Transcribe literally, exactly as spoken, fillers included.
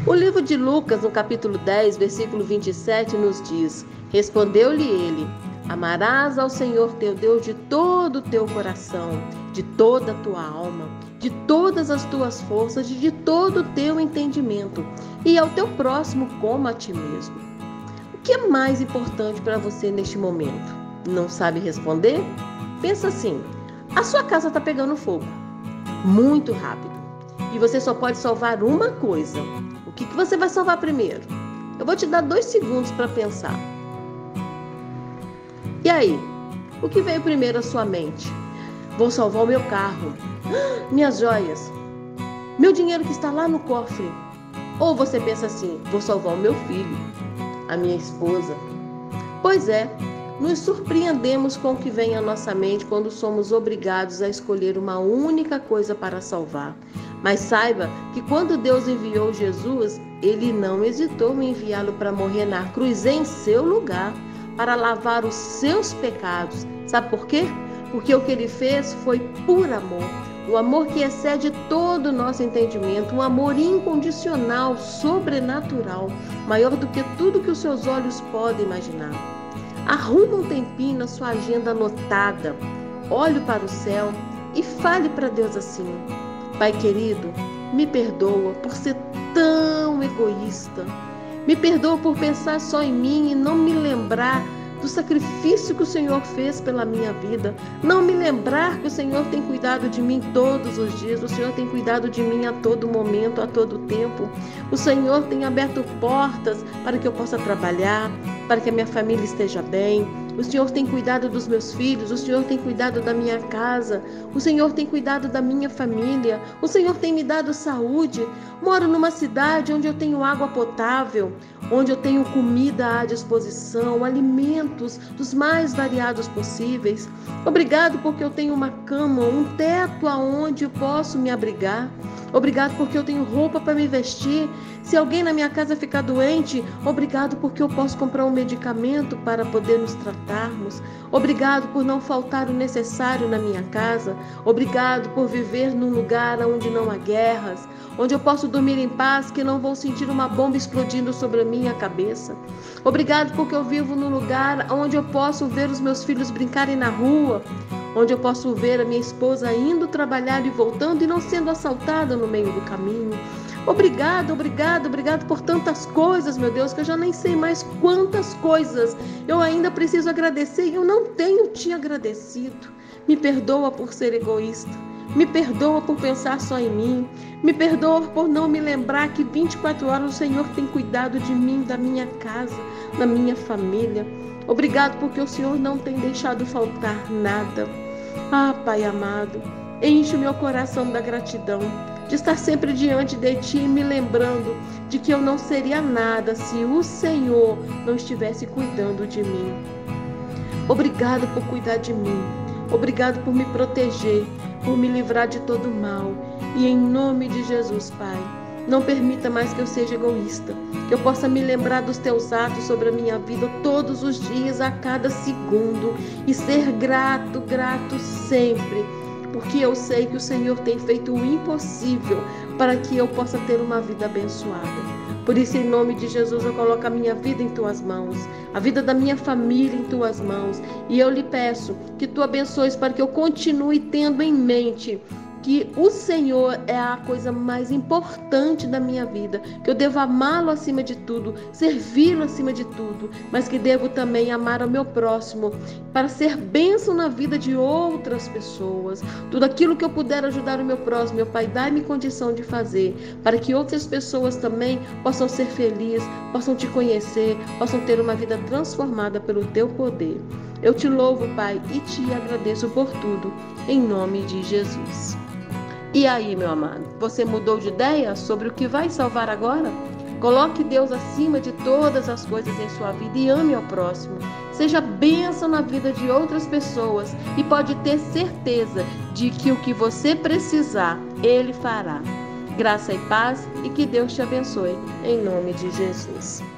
O livro de Lucas, no capítulo dez, versículo vinte e sete, nos diz: respondeu-lhe ele: amarás ao Senhor teu Deus de todo o teu coração, de toda a tua alma, de todas as tuas forças e de todo o teu entendimento, e ao teu próximo como a ti mesmo. O que é mais importante para você neste momento? Não sabe responder? Pensa assim: a sua casa está pegando fogo, muito rápido, e você só pode salvar uma coisa. O que, que você vai salvar primeiro? Eu vou te dar dois segundos para pensar. E aí? O que veio primeiro à sua mente? Vou salvar o meu carro, minhas joias, meu dinheiro que está lá no cofre. Ou você pensa assim: vou salvar o meu filho, a minha esposa. Pois é, nos surpreendemos com o que vem à nossa mente quando somos obrigados a escolher uma única coisa para salvar. Mas saiba que quando Deus enviou Jesus, Ele não hesitou em enviá-lo para morrer na cruz em seu lugar, para lavar os seus pecados. Sabe por quê? Porque o que Ele fez foi por amor. O amor que excede todo o nosso entendimento, um amor incondicional, sobrenatural, maior do que tudo que os seus olhos podem imaginar. Arruma um tempinho na sua agenda anotada, olhe para o céu e fale para Deus assim: Pai querido, me perdoa por ser tão egoísta. Me perdoa por pensar só em mim e não me lembrar do sacrifício que o Senhor fez pela minha vida. Não me lembrar que o Senhor tem cuidado de mim todos os dias. O Senhor tem cuidado de mim a todo momento, a todo tempo. O Senhor tem aberto portas para que eu possa trabalhar, para que a minha família esteja bem. O Senhor tem cuidado dos meus filhos, o Senhor tem cuidado da minha casa, o Senhor tem cuidado da minha família, o Senhor tem me dado saúde. Moro numa cidade onde eu tenho água potável, onde eu tenho comida à disposição, alimentos dos mais variados possíveis. Obrigado porque eu tenho uma cama, um teto aonde eu posso me abrigar. Obrigado porque eu tenho roupa para me vestir. Se alguém na minha casa ficar doente, obrigado porque eu posso comprar um medicamento para poder nos tratarmos. Obrigado por não faltar o necessário na minha casa. Obrigado por viver num lugar onde não há guerras, onde eu posso dormir em paz, que não vou sentir uma bomba explodindo sobre a minha cabeça. Obrigado porque eu vivo num lugar onde eu posso ver os meus filhos brincarem na rua, onde eu posso ver a minha esposa indo trabalhar e voltando e não sendo assaltada no meio do caminho. Obrigado, obrigado, obrigado por tantas coisas, meu Deus, que eu já nem sei mais quantas coisas eu ainda preciso agradecer e eu não tenho te agradecido. Me perdoa por ser egoísta. Me perdoa por pensar só em mim. Me perdoa por não me lembrar que vinte e quatro horas o Senhor tem cuidado de mim, da minha casa, da minha família. Obrigado porque o Senhor não tem deixado faltar nada. Ah, Pai amado, enche o meu coração da gratidão, de estar sempre diante de Ti, me lembrando de que eu não seria nada se o Senhor não estivesse cuidando de mim. Obrigado por cuidar de mim. Obrigado por me proteger, por me livrar de todo mal. E em nome de Jesus, Pai, não permita mais que eu seja egoísta, que eu possa me lembrar dos Teus atos sobre a minha vida todos os dias, a cada segundo, e ser grato, grato sempre, porque eu sei que o Senhor tem feito o impossível para que eu possa ter uma vida abençoada. Por isso, em nome de Jesus, eu coloco a minha vida em Tuas mãos, a vida da minha família em Tuas mãos, e eu lhe peço que Tu abençoes para que eu continue tendo em mente que o Senhor é a coisa mais importante da minha vida, que eu devo amá-lo acima de tudo, servi-lo acima de tudo, mas que devo também amar ao meu próximo, para ser bênção na vida de outras pessoas. Tudo aquilo que eu puder ajudar o meu próximo, meu Pai, dá-me condição de fazer, para que outras pessoas também possam ser felizes, possam Te conhecer, possam ter uma vida transformada pelo Teu poder. Eu Te louvo, Pai, e Te agradeço por tudo, em nome de Jesus. E aí, meu amado, você mudou de ideia sobre o que vai salvar agora? Coloque Deus acima de todas as coisas em sua vida e ame ao próximo. Seja bênção na vida de outras pessoas e pode ter certeza de que o que você precisar, Ele fará. Graça e paz e que Deus te abençoe, em nome de Jesus.